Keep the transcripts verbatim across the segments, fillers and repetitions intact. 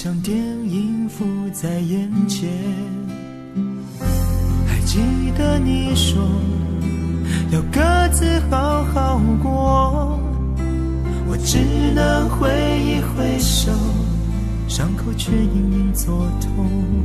像电影浮在眼前。还记得你说要各自好好过，我只能挥一挥手，伤口却隐隐作痛。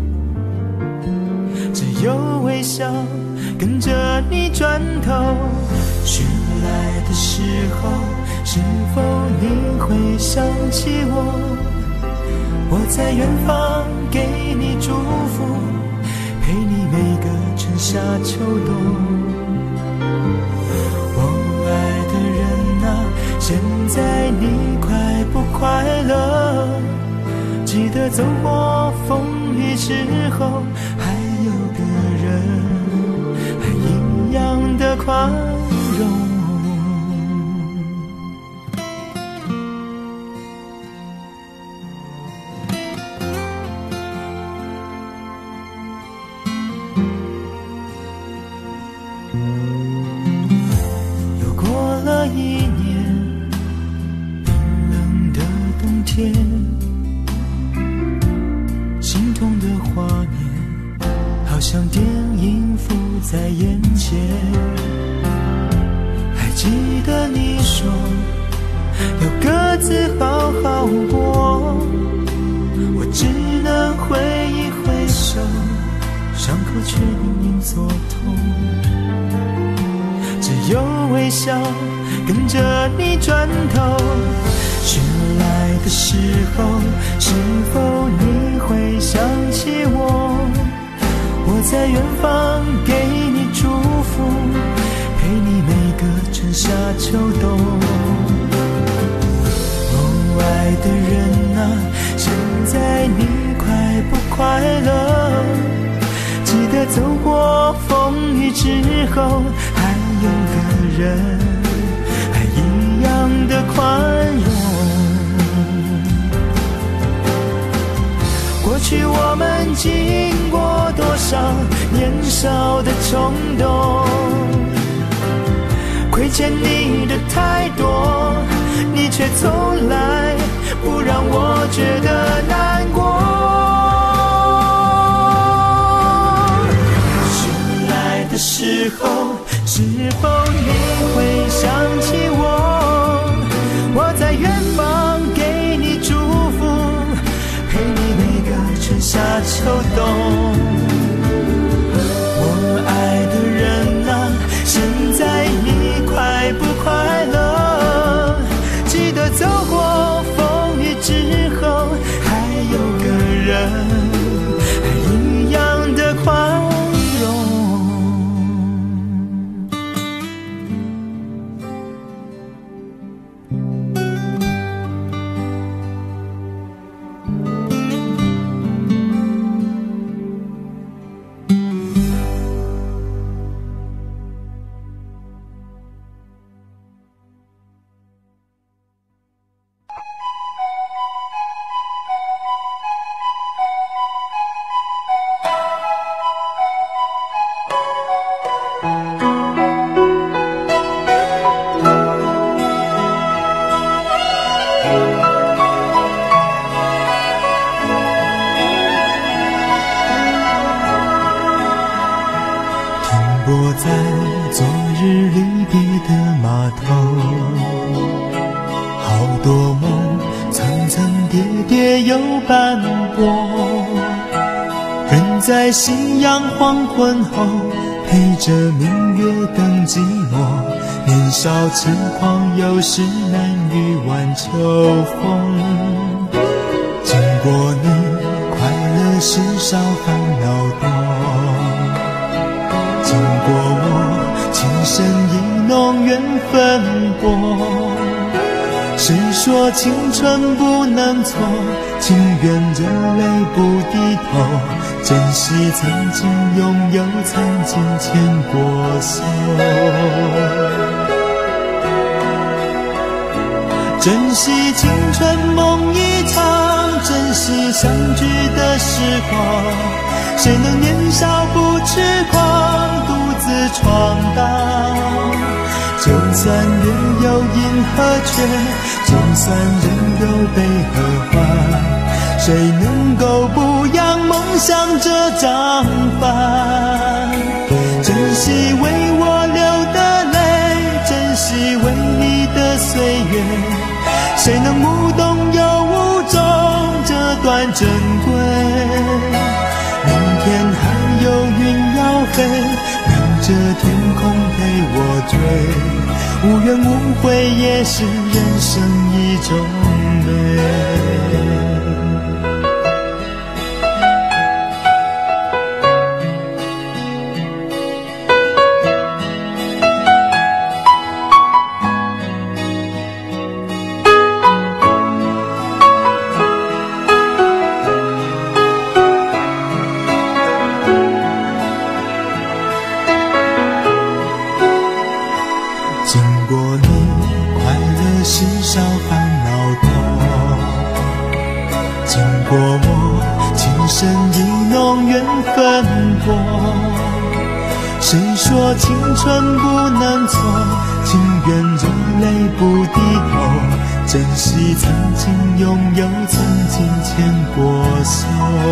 只有微笑跟着你转头，醒来的时候，是否你会想起我？我在远方给你祝福，陪你每个春夏秋冬。我爱的人啊，现在你快不快乐？记得走过风雨之后，还有个人还一样的宽容。又过了一年，冰冷的冬天，心痛的画面好像电影浮在眼前。还记得你说要各自好好过，我只能挥一挥手，伤口却隐隐作痛。只有微笑跟着你转头，醒来的时候，是否你会想起我？我在远方给你祝福，陪你每个春夏秋冬。哦，爱的人啊，现在你快不快乐？记得走过风雨之后，还有个人还一样的宽容。过去我们经过多少年少的冲动，亏欠你的太多，你却从来不让我觉得难过。醒来的时候，是否你会想起我？我在远方给你祝福，陪你每个春夏秋冬。我爱的人啊，现在你快不快乐？记得走过风雨之后，还有个人还一样的宽容。泊在昨日离别的码头，好多梦层层叠叠又斑驳，人在夕阳黄昏后，陪着明月等寂寞。年少轻狂，有时难御晚秋风。经过你，快乐时少，烦恼多。经过我，情深意浓，缘分薄。谁说青春不能错？情愿热泪不低头，珍惜曾经拥有，曾经牵过手。珍惜青春梦一场，珍惜相聚的时光。谁能年少不痴狂，独自闯荡？就算月有阴和缺，就算人有悲和欢， 谁能够不扬梦想这张帆？珍惜为我流的泪，珍惜为你的岁月，谁能无动又无衷这段珍贵？明天还有云要飞，留着天空陪我追，无怨无悔也是人生一种美。经过你，快乐稀少，烦恼多；经过我，情深意浓，缘分薄。谁说青春不能错？情愿热泪不低头，珍惜曾经拥有，曾经牵过手。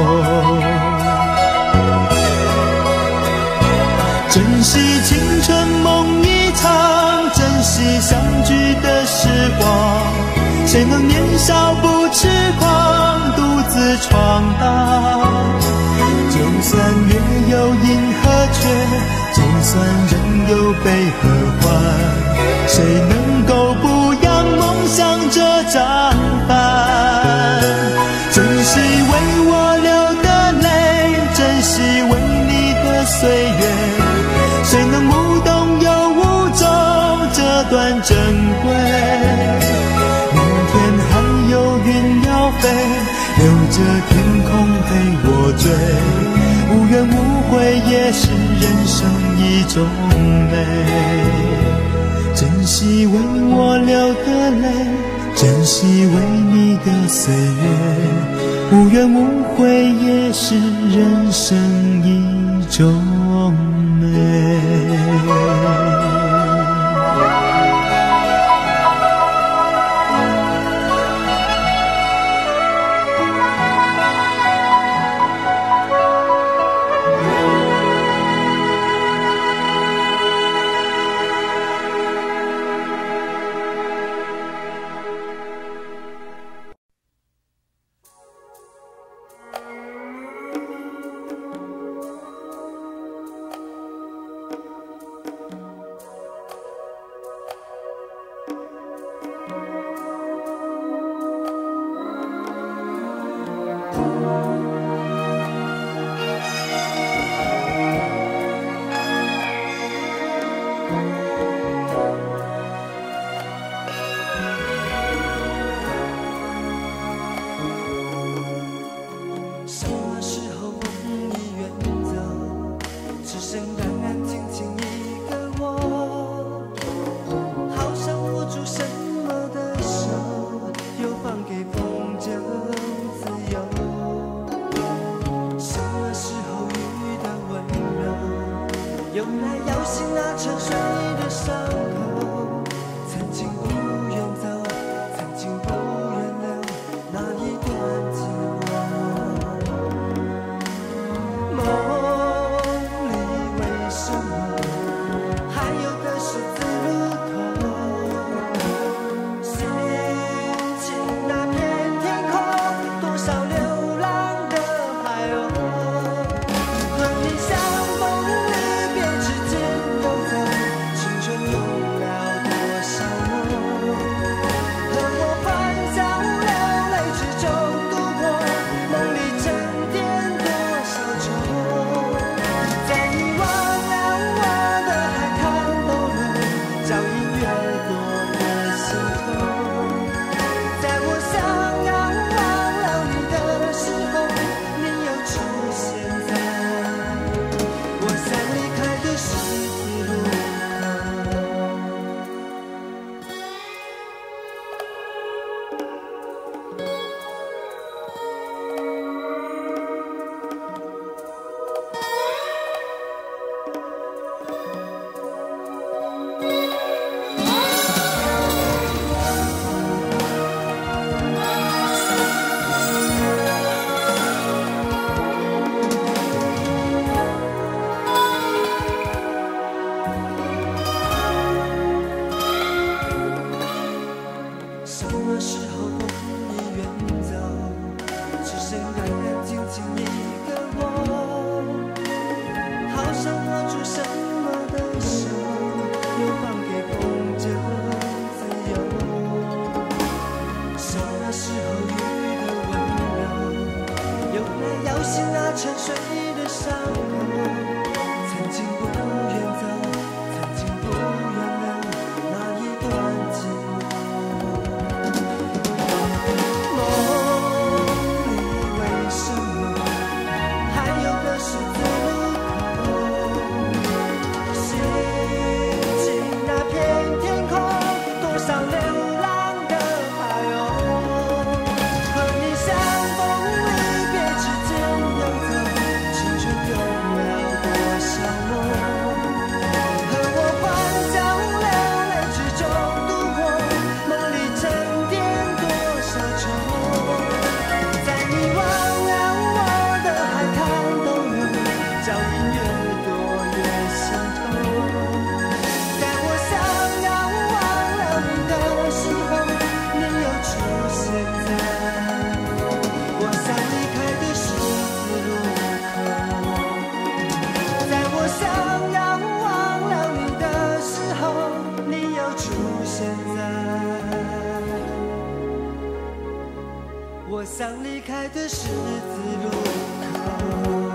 珍惜青春梦一场，珍惜相聚的时光，谁能年少不痴狂，独自闯荡？就算月有阴和缺，就算人有悲和欢，谁能够不扬梦想这张帆？珍惜为我流的泪，珍惜为你的岁月，谁能无动又无衷这段珍贵？明天还有云要飞，留着天空陪我追，无怨无悔也是人生一种美。珍惜为我流的泪，珍惜为你的岁月，无怨无悔也是人生一种美。 来要洗那沉睡的伤口，曾经不愿走，曾经不愿留那一段寂寞。梦里为什么还有个十字路口？心情那片天空，多少流浪的海鸥，和你相逢离别之间游走，青春有了多少梦？和我欢笑流泪之中度过，梦里沉淀多少愁？在你忘了我的海滩逗留，脚印越多越心痛。在我想要忘了你的时候，你又出现在我想离开的十字路口。在我想要忘了你的时候，你又出现在我想离开的十字路口。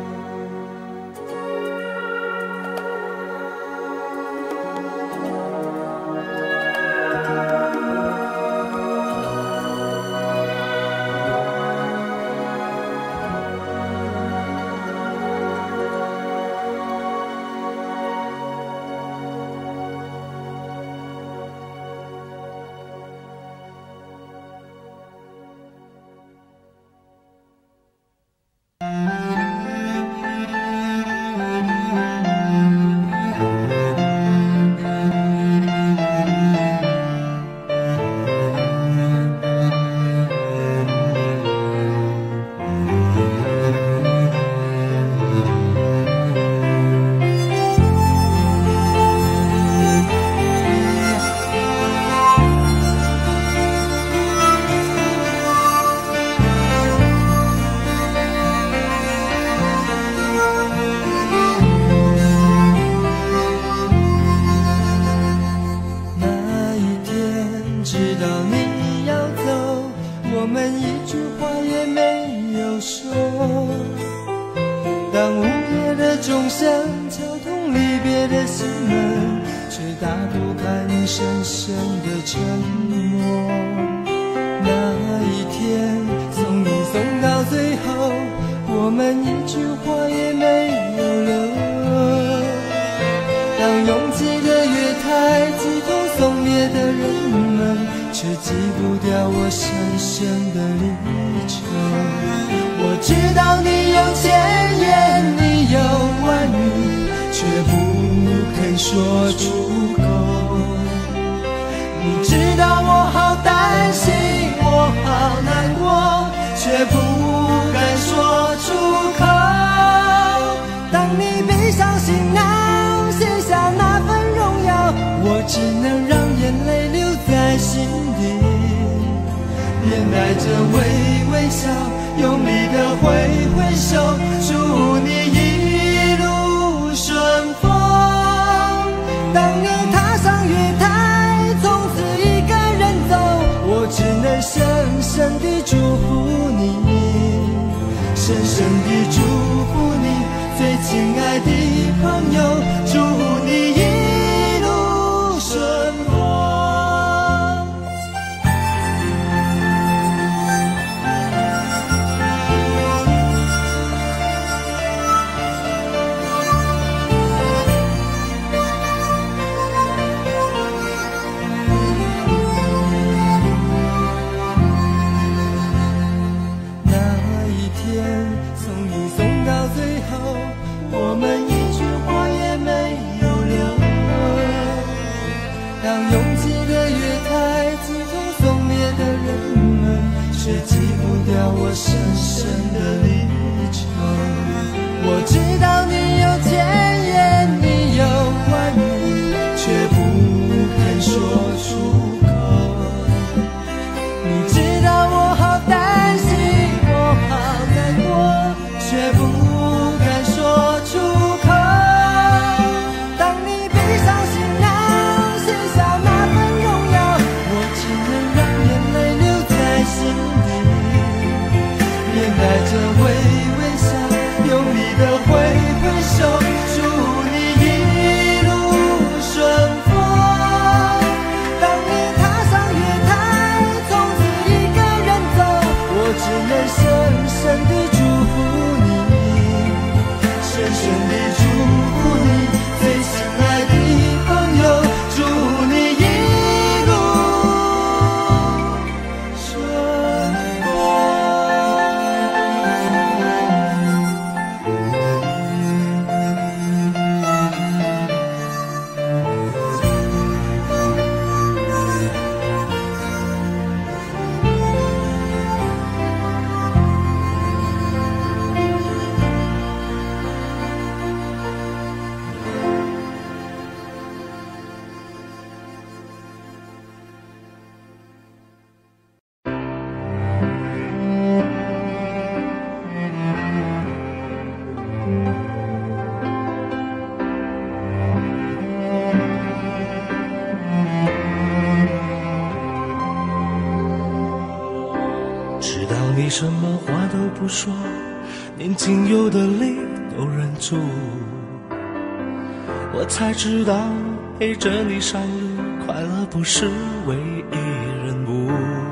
那一天知道你要走，我们一句话也没有说。当午夜的钟声敲痛离别的心门，却打不开深深的沉默。那一天送你送到最后，我们一句话也没有留。当拥挤的月台挤痛送别的人们，却挤不掉我深深的离愁。我知道你有千言，你有万语，却不肯说出口。你知道我好担心，我好难过，却不敢说出口。当你闭上行囊，写下那份荣耀，我只能让眼泪留在心底，面带着微微笑，用力的挥挥手，祝你一路顺风。当你踏上月台，从此一个人走，我只能深深地祝福你，深深地祝福你，最亲爱的朋友，祝你一路顺风。我们一句话也没有留。当拥挤的月台挤痛送别的人们，却挤不掉我深深的离愁。我知道你有千言，你有万语，却不肯说出口。你知道我好担心，我好难过，却不敢说出口。当你闭上行囊，写下那份荣耀，我只能让眼泪留在心底，面带深地祝福你，深深地祝福你，最亲爱的朋友，祝你一路顺风。 你什么话都不说，连仅有的泪都忍住，我才知道陪着你上路，快乐不是唯一人物。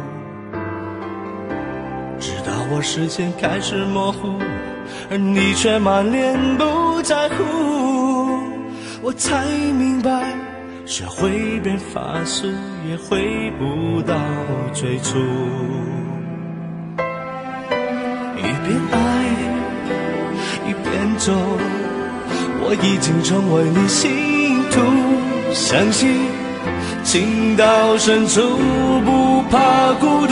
直到我视线开始模糊，而你却满脸不在乎，我才明白学会变法术，也回不到最初。一边爱一边走，我已经成为你信徒，相信情到深处不怕孤独。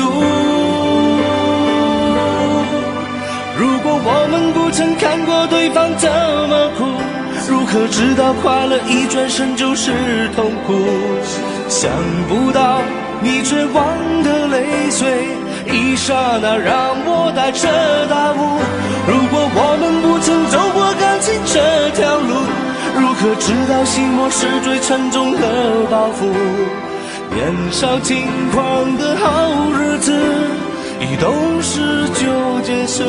如果我们不曾看过对方怎么哭，如何知道快乐一转身就是痛苦？想不到你绝望的泪水，一刹那让我带着大悟。如果我们不曾走过感情这条路，如何知道心魔是最沉重的包袱？年少轻狂的好日子，一懂事就结束。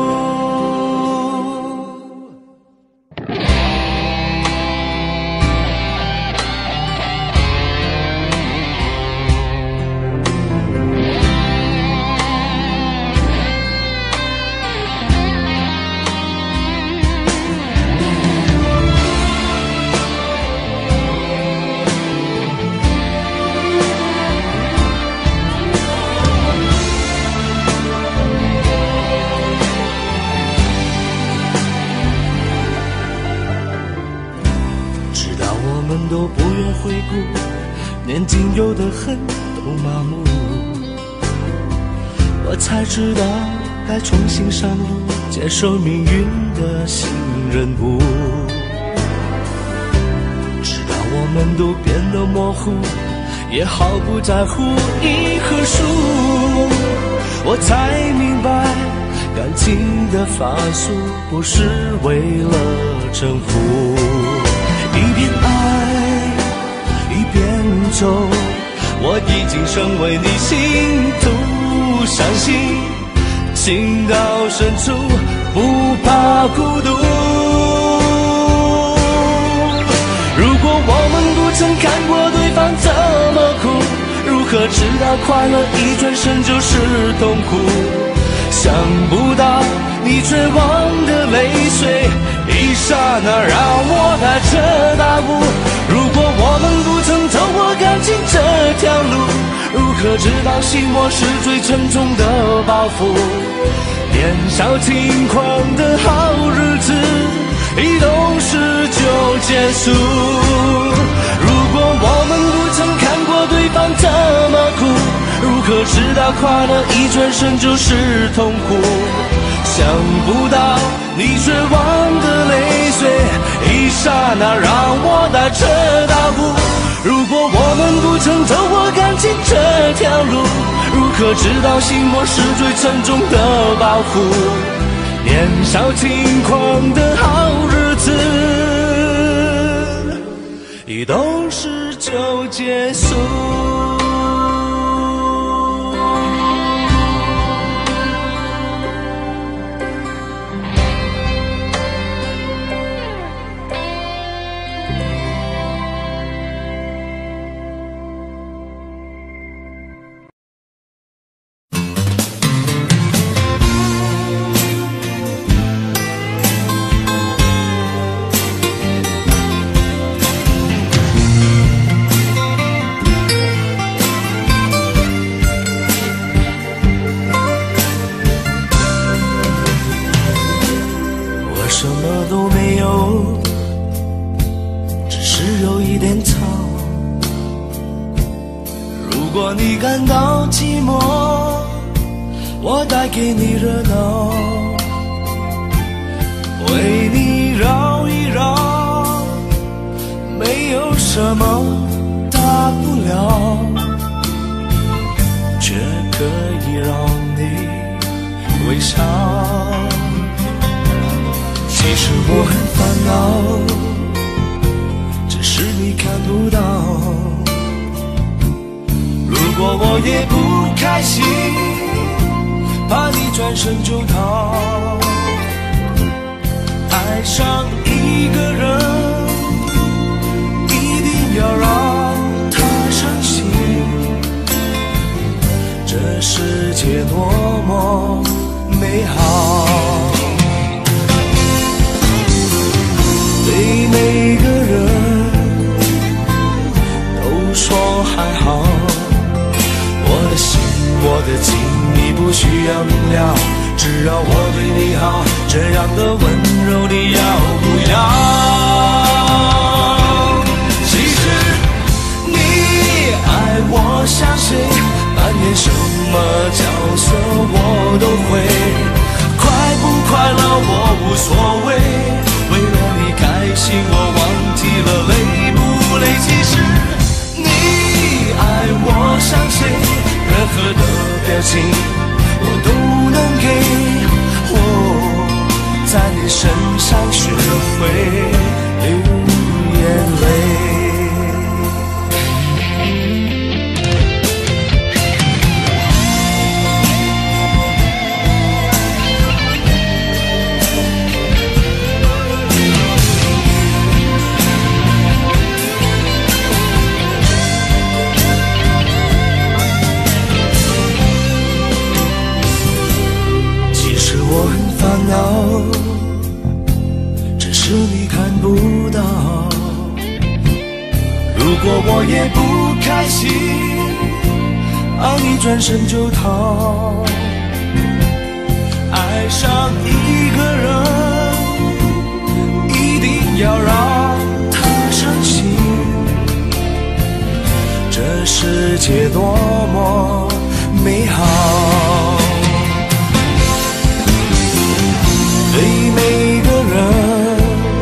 都不愿回顾，连仅有的恨都麻木，我才知道该重新上路，接受命运的新人物。直到我们都变得模糊，也毫不在乎一棵树，我才明白感情的法术不是为了征服。一边爱一边走，我已经成为你信徒，相信情到深处不怕孤独。如果我们不曾看过对方怎么哭，如何知道快乐一转身就是痛苦？想不到你绝望的泪水，一刹那让我带着大悟。如果我们不曾走过感情这条路，如何知道心魔是最沉重的包袱？年少轻狂的好日子，一懂事就结束。如果我们不曾看过对方怎么哭，如何知道快乐一转身就是痛苦？想不到你绝望的泪水，一刹那让我带着大悟。如果我们不曾走过感情这条路，如何知道心魔是最沉重的包袱？年少轻狂的好日子，一懂事就结束。 都没有，只是有一点草。如果你感到寂寞，我带给你热闹，为你绕一绕，没有什么大不了，却可以让你微笑。其实我很烦恼，只是你看不到。如果我也不开心，怕你转身就逃。爱上一个人，一定要让他伤心。这世界多么美好，对每个人都说还好。我的心，我的情，你不需要明了，只要我对你好，这样的温柔你要不要？其实你爱我像谁，扮演什么角色我都会，快不快乐我无所谓，为了你开心我忘记了累不累。其实你爱我像谁，任何的表情我都能给，我在你身上学会流眼泪。只是你看不到。如果我也不开心，啊，你转身就逃。爱上一个人，一定要让他伤心。这世界多么美好，对每个人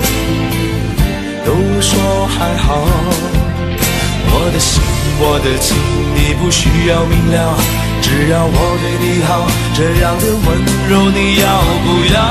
都说还好。我的心，我的情，你不需要明了，只要我对你好，这样的温柔你要不要？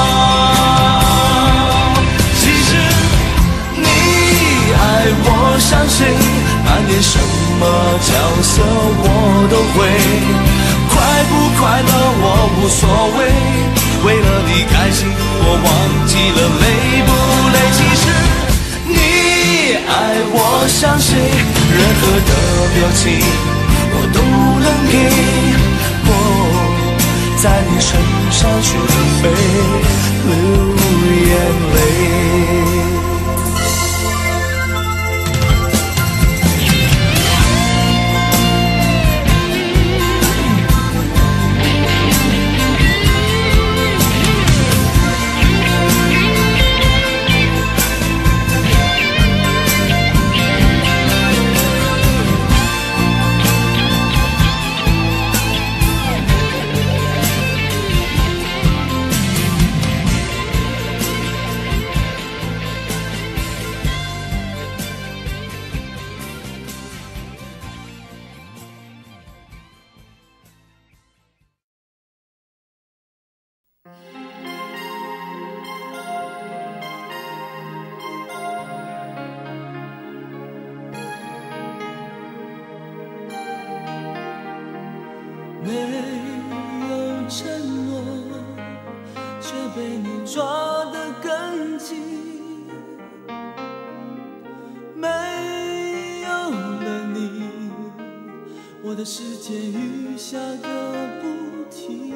其实你爱我像谁，扮演什么角色我都会，快不快乐我无所谓，为了你开心我忘记了累不累。其实你爱我像谁，任何的表情我都能给，我在你身上学会流眼泪。 没有承诺，却被你抓得更紧。没有了你，我的世界雨下个不停。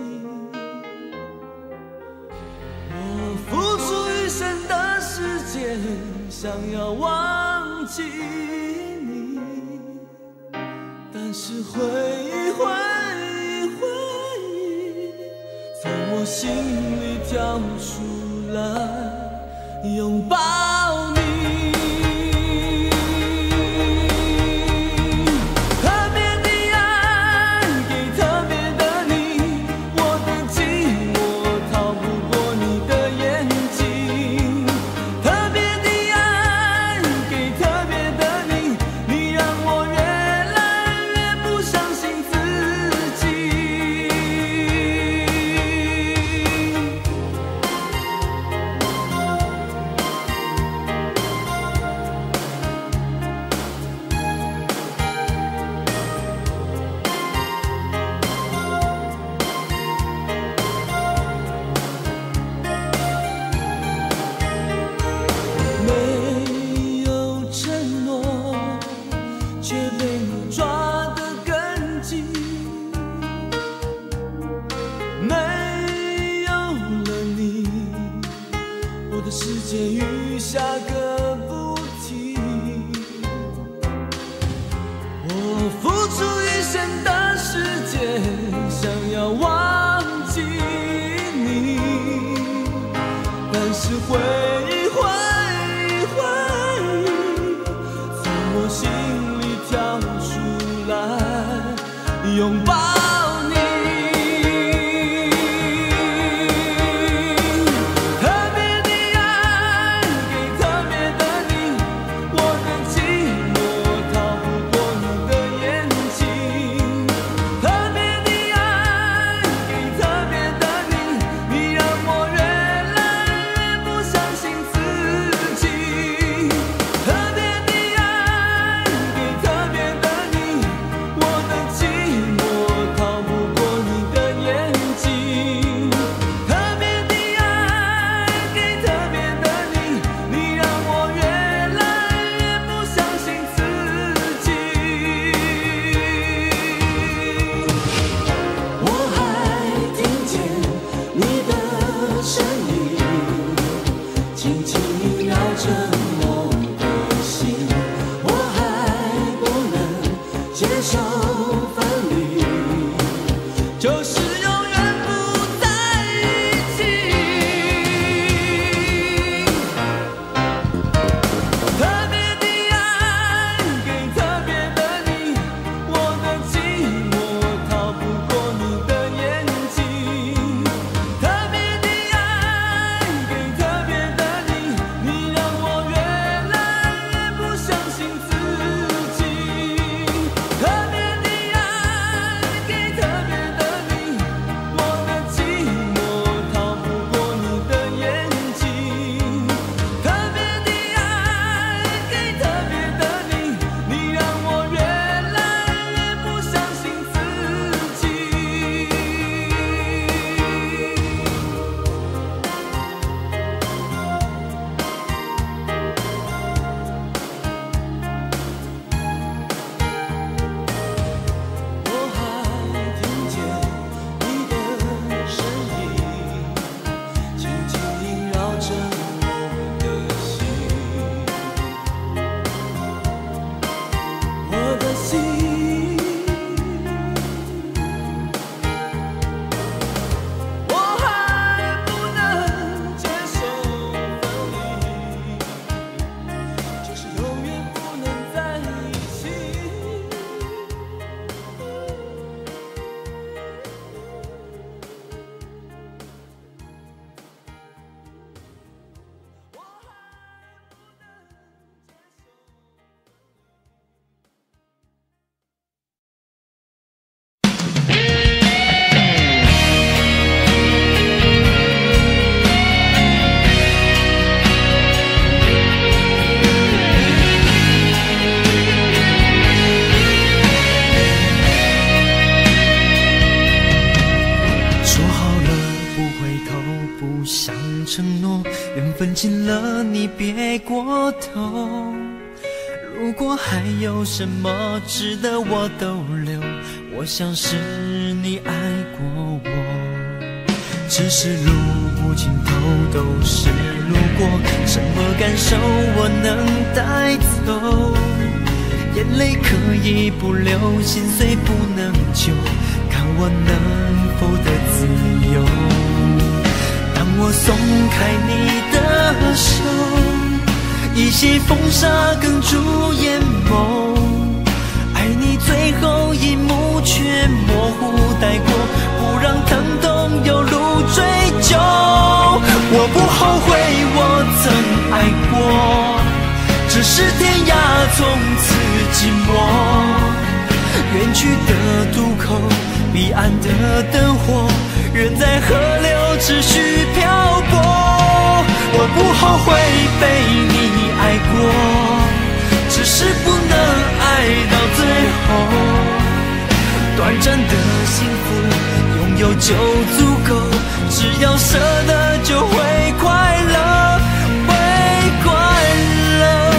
我付出一生的时间，想要忘记你，但是回忆回忆回忆从我心里跳出来， 拥抱你。特别的爱给特别的你，我的寂寞逃不过你的眼睛。特别的爱给特别的你，你让我越来越不相信自己。没有承诺，却被你抓得更紧。没有了你，我的世界雨下个不停。我付出一生的时间，想要忘记你，但是回忆回忆回忆从我心里跳出来，拥抱你。特别的爱给特别的你，我的寂寞逃不过你的眼睛。特别的爱给特别的你，你让我越来越不相信自己。特别的爱给特别的你，我的寂寞逃不过你的眼睛。特别的爱给特别的你，你让我越来越不相信自己。我还听见你的声音，轻轻萦绕着我的心。我还不能接受分离，就是永远不在一起。特别的爱给特别的你，我的寂寞逃不过你的眼睛。特别的爱给特别的你，你让我越来越不相信自己。特别的爱给特别的你，我的寂寞逃不过你的眼睛。特别的爱给特别的你，你让我越来越不相信自己。我还听见你的声音，轻轻萦绕着我的心。我的心，我还不能接受分离，就是永远不能在一起。 说好了不回头，不想承诺，缘分尽了你别过头。如果还有什么值得我逗留，我想是你爱过我。只是路不尽头都是路过，什么感受我能带走？眼泪可以不流，心碎不能救，看我能否得自由。当我松开你的手，一些风沙哽住眼眸，爱你最后一幕却模糊带过，不让疼痛有路追究。我不后悔我曾爱过，只是天涯从此寂寞。远去的渡口，彼岸的灯火，人在河流持续漂泊。我不后悔被你爱过，只是不能爱到最后。短暂的幸福拥有就足够，只要舍得就会快乐，会快乐。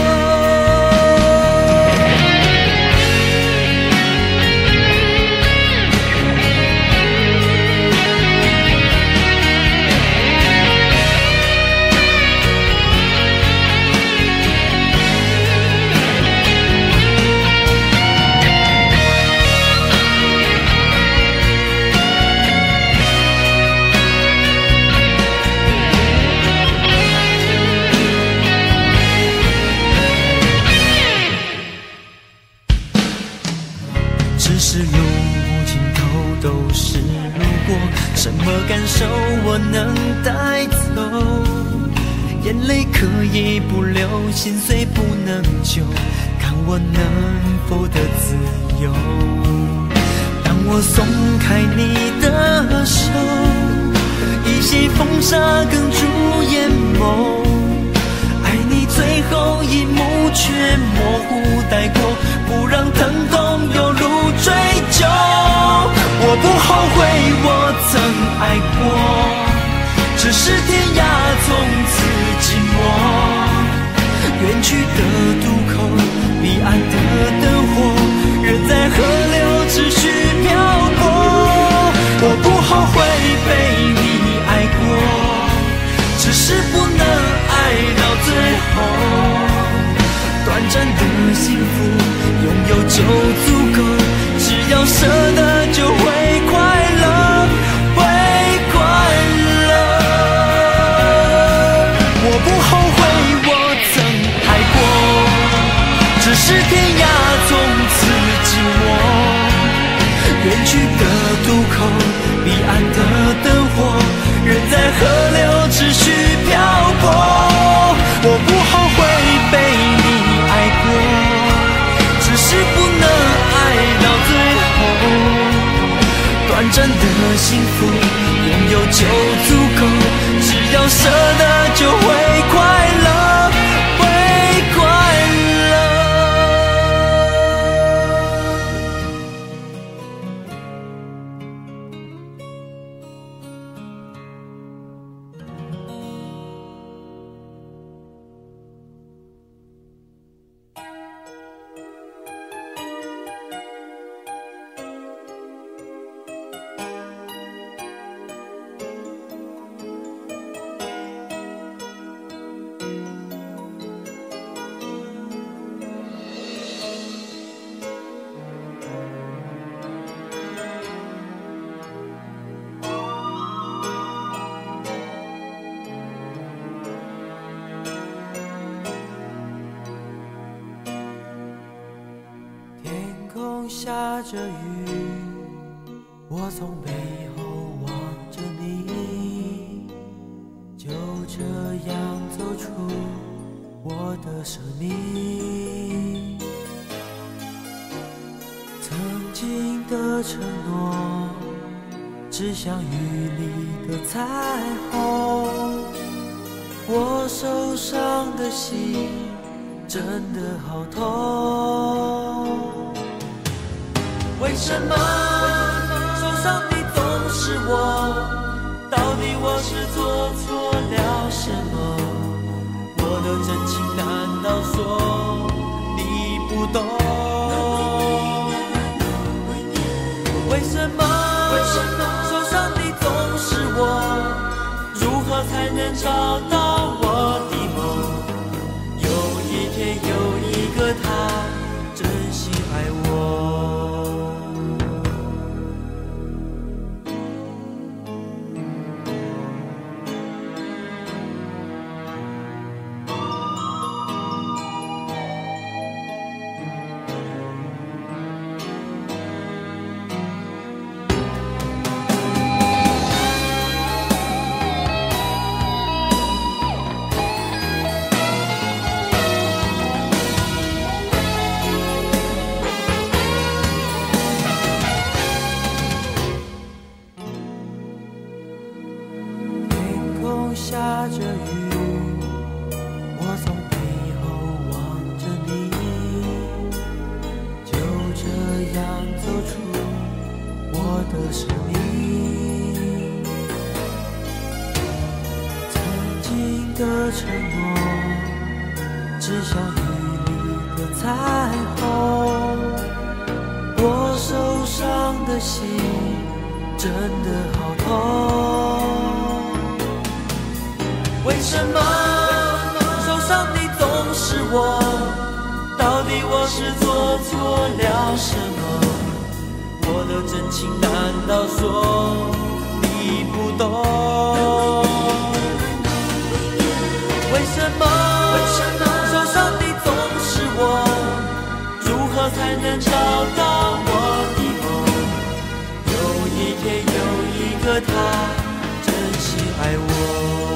只是路无尽头都是路过，什么感受我能带走？眼泪可以不流，心碎不能救，看我能否得自由。当我松开你的手，一些风沙哽住眼眸，爱你最后一幕却模糊带过，不让疼痛有路追究。我不后悔我曾爱过，只是天涯从此寂寞。远去的渡口，彼岸的灯火，人在河流持续漂泊。我不后悔被你爱过，只是不能爱到最后。短暂的幸福拥有就足够，只要舍得就会快乐，会快乐。我不后悔我曾爱过，只是天涯从此寂寞。远去的渡口，彼岸的灯火，人在河流持续漂泊。我不后悔被你爱过，只是不能爱到最后。短暂的幸福拥有就足够，只要舍得就会快乐，会快乐。下着雨，我从背后望着你，就这样走出我的生命。曾经的承诺，只像雨里的彩虹，我受伤的心真的好痛。为什么受伤的总是我？到底我是做错了什么？我的真情难道说你不懂？为什么受伤的总是我？如何才能找到我的梦？有一天有一个他真心爱我。 下着雨，我从背后望着你，就这样走出我的生命。曾经的承诺，只像雨里的彩虹，我受伤的心真的好痛。为什么受伤的总是我？到底我是做错了什么？我的真情难道说你不懂？为什么受伤的总是我？如何才能找到我的梦？有一天有一个他真心爱我。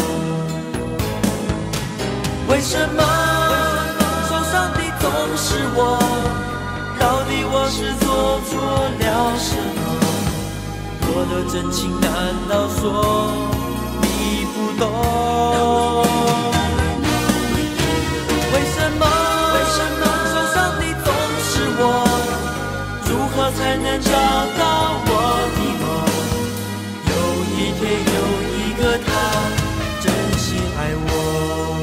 为什么受伤的总是我？到底我是做错了什么？我的真情难道说你不懂？为什么受伤的总是我？如何才能找到我的梦？有一天有一个他真心爱我。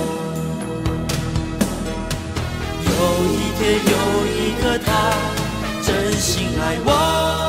有一天有一个他真心爱我。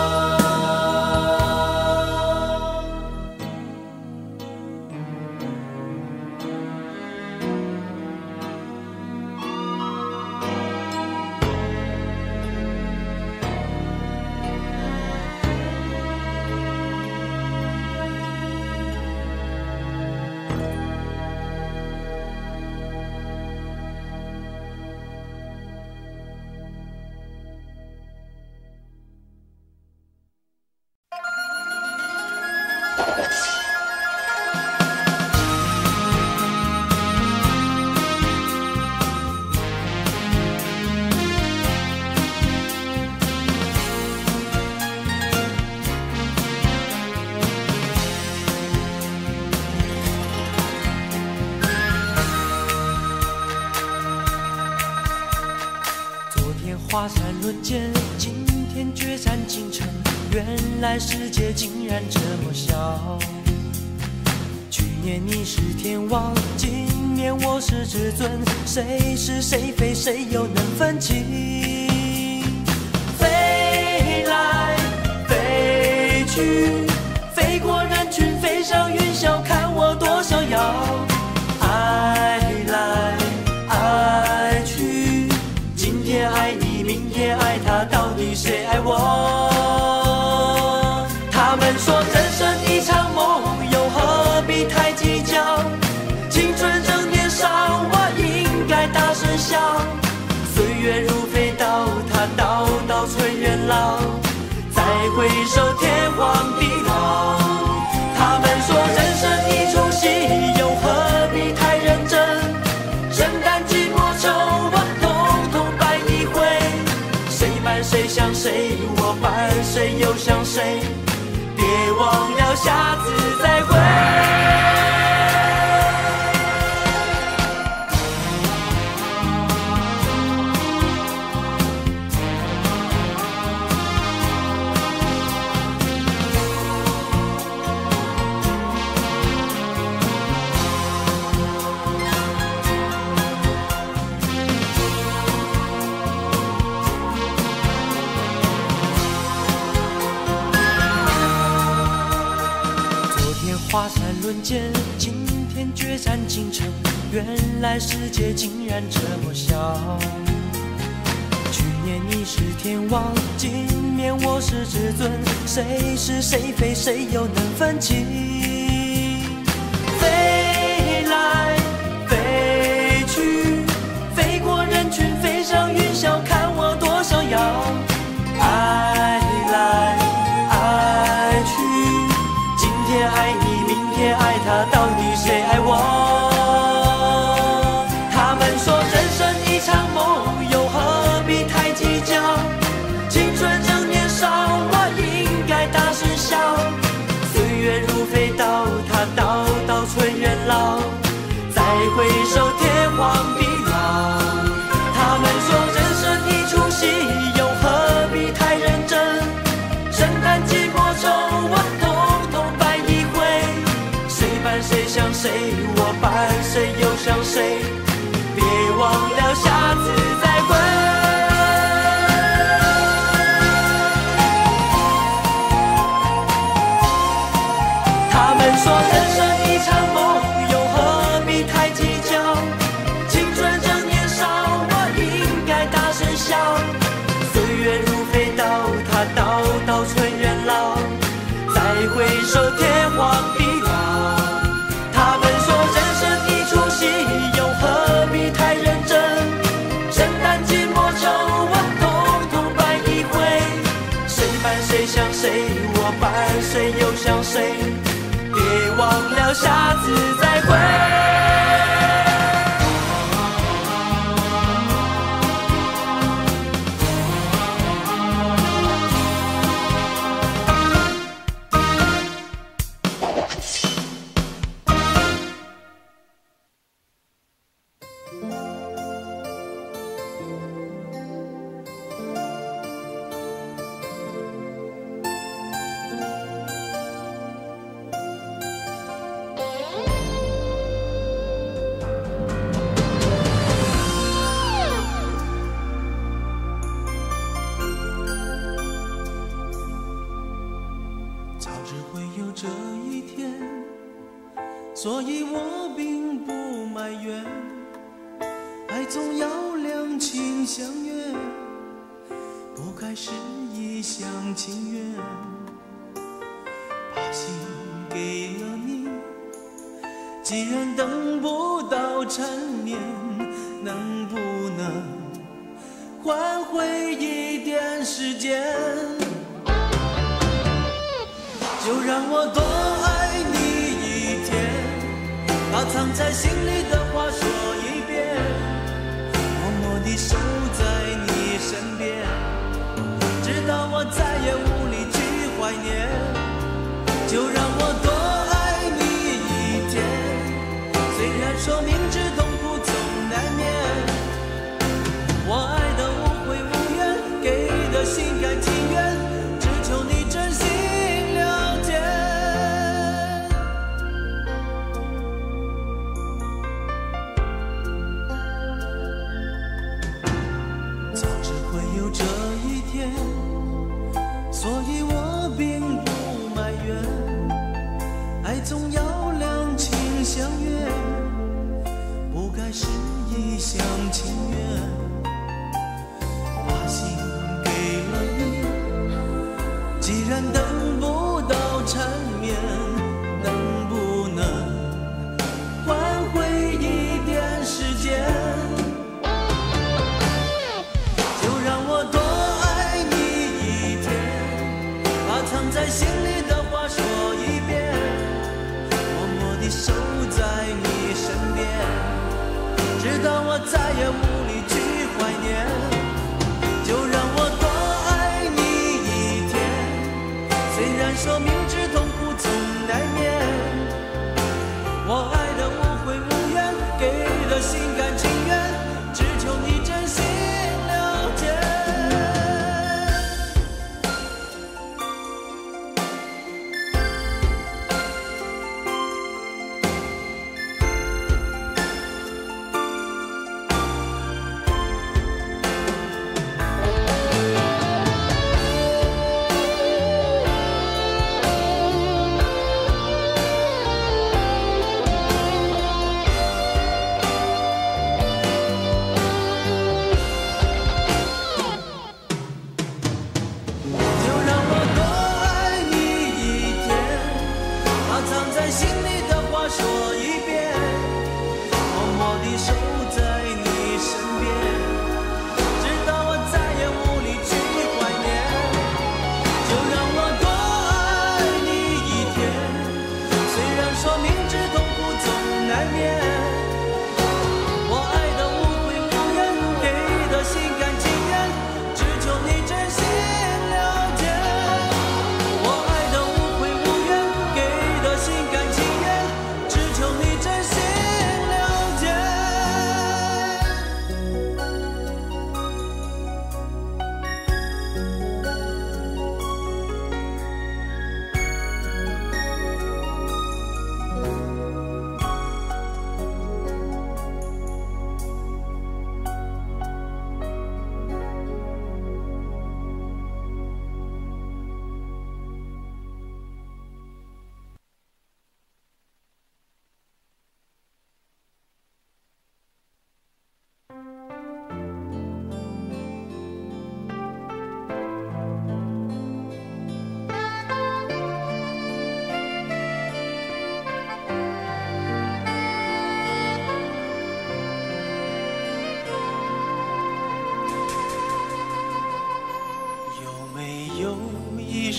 华山论剑，今天决战京城，原来世界竟然这么小。去年你是天王，今年我是至尊，谁是谁非，谁又能分清？飞来飞去，飞过人群，飞上云霄，看我多逍遥。爱来爱去，今天爱你，明天爱他，到底谁爱我？他们说人生一场梦，又何必太计较？青春正年少，我应该大声笑。岁月如飞刀，它刀刀催人老。再回首天荒地老。他们说人生一出戏，又何必太认真？生旦净末丑，我统统摆一回。谁扮谁像谁，我扮谁又像谁？别忘了下次再会。华山论剑，今天决战京城，原来世界竟然这么小。去年你是天王，今年我是至尊，谁是谁非，谁又能分清？飞来飞去，飞过人群，飞上云霄，看我多逍遥。爱来爱去，今天爱你，明天爱他，到底谁爱我？他们说人生一场梦，又何必太计较？青春正年少，我应该大声笑。岁月如飞刀，它刀刀催人老，再回首天荒地老。他们说人生一出戏，又何必太认真？圣诞寂寞愁，我统统办一回。谁伴谁想谁，我伴谁又想谁？别忘了下次再会。他们说人生一场梦，又何必太计较？青春正年少，我应该大声笑。岁月如飞刀，它刀刀春元老。再回首天荒地老。他们说人生一出戏，又何必太认真？圣诞寂寞愁，我统统办一回。谁伴谁想谁，我伴谁又想谁？别忘了下次再会。 所以我并不埋怨，爱总要两情相悦，不该是一厢情愿。把心给了你，既然等不到缠绵，能不能换回一点时间？就让我多爱你一天，把藏在心里的话说一遍，默默地守在你身边，直到我再也无力去怀念。就让我多爱你一天，虽然说明知痛苦总难免，我爱的无悔无怨，给的心甘情愿，只求你真心了解。早知会有这一天，所以我并不埋怨。爱总要两情相悦，不该是一厢情愿。把心给了你，既然等不到缠绵，能不能换回一点时间？就让我多爱你一天，把藏在心里的话说一遍，默默地守在你身边，直到我再也无力去怀念。就让我多爱你一天，虽然说明知痛苦总难免，我爱的无悔无怨，给的心甘情愿，只求你真心了解。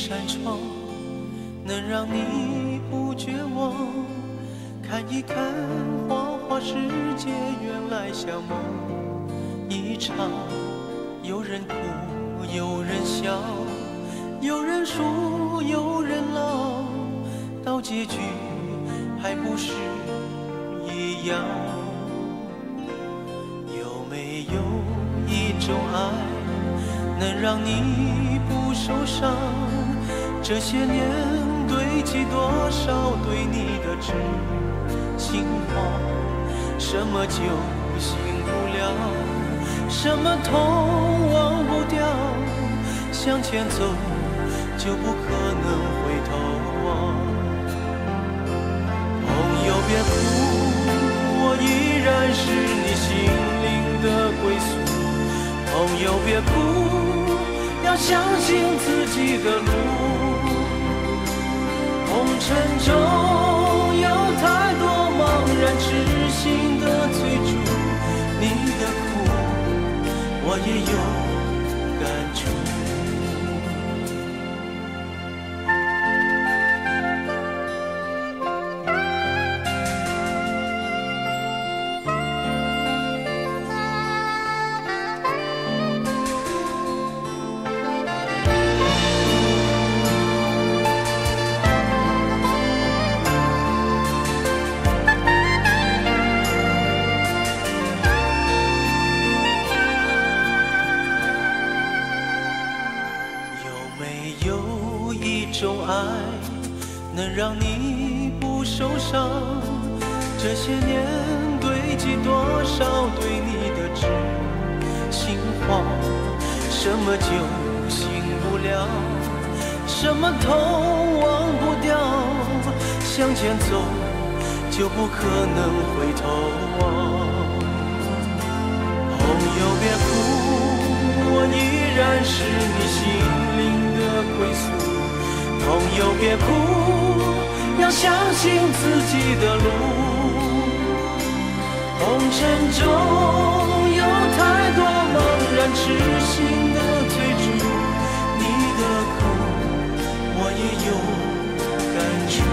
扇窗，能让你不绝望。看一看花花世界，原来像梦一场。有人哭，有人笑，有人输，有人老，到结局还不是一样。有没有一种爱，能让你不受伤？这些年堆积多少对你的痴心话，什么酒醒不了，什么痛忘不掉，向前走就不可能回头望。朋友别哭，我依然是你心灵的归宿。朋友别哭，要相信自己的路。红尘中有太多茫然痴心的追逐，你的苦我也有感触。能让你不受伤，这些年堆积多少对你的痴心话，什么酒醒不了，什么痛忘不掉，向前走就不可能回头望。朋友别哭，我依然是你心灵的归宿。朋友别哭，要相信自己的路。红尘中有太多茫然痴心的追逐，你的苦我也有感触。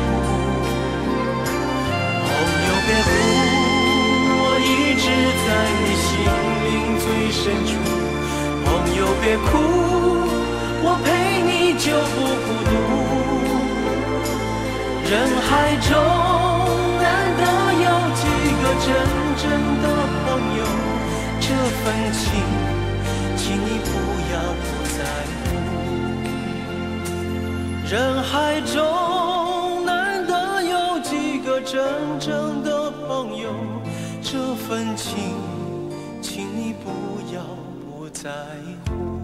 朋友别哭，我一直在你心灵最深处。朋友别哭，我陪你就不孤独。人海中难得有几个真正的朋友，这份情请你不要不在乎。人海中难得有几个真正的朋友，这份情请你不要不在乎。